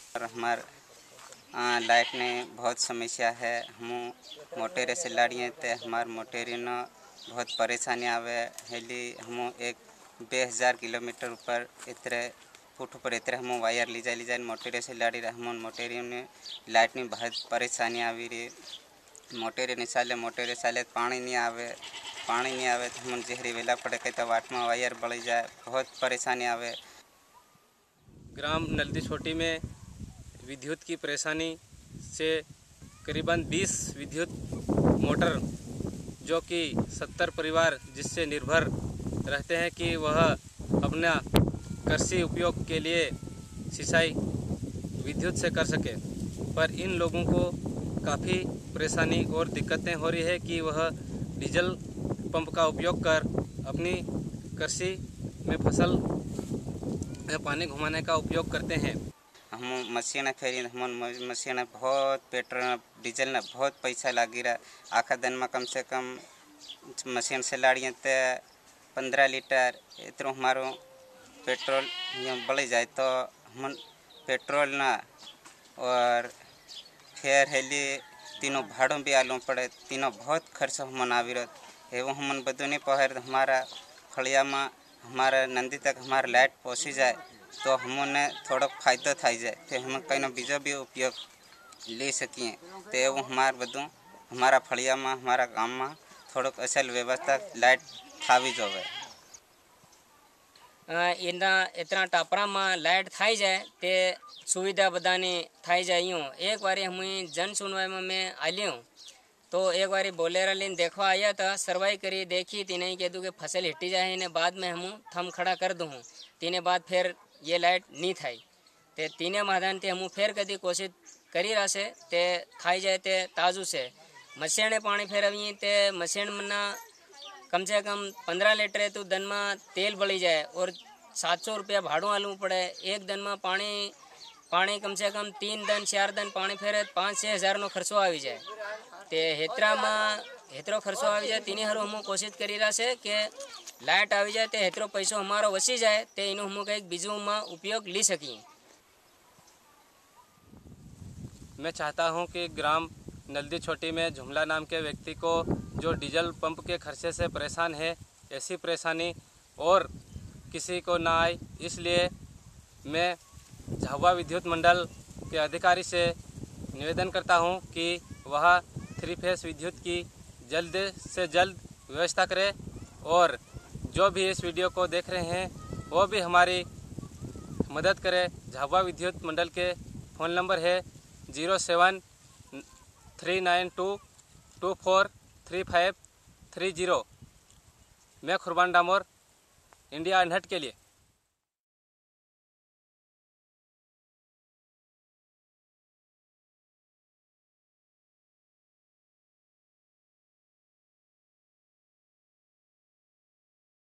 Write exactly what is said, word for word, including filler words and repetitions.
और हमार लाइट ने बहुत समस्या है। हम मोटेरे से लाड़िए ते हमार मोटेरी न बहुत परेशानी आवे हेली। हम एक बे हज़ार किलोमीटर ऊपर इतरे फुट ऊपर इतरे हम वायर ली जाए ली जाए मोटेरे से लाड़ी रहे। हम मोटेरी में लाइट में बहुत परेशानी आवी रही। मोटेरे निसाले मोटेरे साले पानी नहीं आवे पानी नहीं आवे तो हम जहरी वेला पड़े कहीं तो वाट में वायर बढ़ जाए, बहुत परेशानी आवे। ग्राम नलदी छोटी में विद्युत की परेशानी से करीबन बीस विद्युत मोटर जो कि सत्तर परिवार जिससे निर्भर रहते हैं कि वह अपना कृषि उपयोग के लिए सिंचाई विद्युत से कर सके, पर इन लोगों को काफ़ी परेशानी और दिक्कतें हो रही है कि वह डीजल पंप का उपयोग कर अपनी कृषि में फसल में पानी घुमाने का उपयोग करते हैं। हम मशीन फेरी हम मशीन बहुत पेट्रोल डीजल ने बहुत पैसा लगी रहा। आखा दिन में कम से कम मशीन से लाड़िए तो पंद्रह लीटर इतरो हमारो पेट्रोल बढ़ जाए तो हम पेट्रोल ना और फिर हेली तीनों भाड़ों भी आलू पड़े। तीनों बहुत खर्च हम आवी रहा एवं हम बदू नहीं पहर हमारा फलिया में हमारा नंदी तक हमारा लाइट पहुँची जाए तो हमने थोड़ा फायदा थाई जाए तो हम कहीं बीजो भी उपयोग ले सकिए। तो एवं हमार बदू हमारा फलिया में हमारा गांव में थोड़ा असल व्यवस्था लाइट थावी जोवे। इतना इतना टापरा में लाइट थाई जाए ते सुविधा बदानी थाई जाए। यूँ एक बारी हम जन सुनवाई में मैं आली हूँ तो एक बारी बोले रही देखवा आया था सर्वाई करी देखी तीने कह दूँ कि फसल हिटी जाए इन्हें बाद में हम थम खड़ा कर दूँ तीने बाद फिर ये लाइट नहीं थाई ते तीने माधान ते हम फिर कभी कोशिश करी रहा से ते थाई जाए ते ताजू से मशीन पानी फिर अभी ते मशीन मना कम से कम पंद्रह लीटर तो दिन में तेल बड़ी जाए और सात सौ रुपया भाड़ों आलू पड़े। एक दिन में पानी पानी कम से कम तीन दिन चार दिन पानी फेरे पाँच छः हज़ार नो खर्चो आ जाए। ते हेतरा में हेतरो खर्चो आ जाए तीन हरू हम कोशिश करी रहा से कि लाइट आ जाए तो हेतरो पैसों हमारो वसी जाए तो इन हम एक बीजू में उपयोग ली सकी। मैं चाहता हूं कि ग्राम नलदी छोटी में झुमला नाम के व्यक्ति को जो डीजल पंप के खर्चे से परेशान है ऐसी परेशानी और किसी को ना आए, इसलिए मैं झाबुआ विद्युत मंडल के अधिकारी से निवेदन करता हूं कि वह थ्री फेस विद्युत की जल्द से जल्द व्यवस्था करे और जो भी इस वीडियो को देख रहे हैं वो भी हमारी मदद करे। झाबुआ विद्युत मंडल के फ़ोन नंबर है zero seven three nine two two four three five three zero. मैं कुर्बान डामोर, इंडिया अनहर्ड के लिए।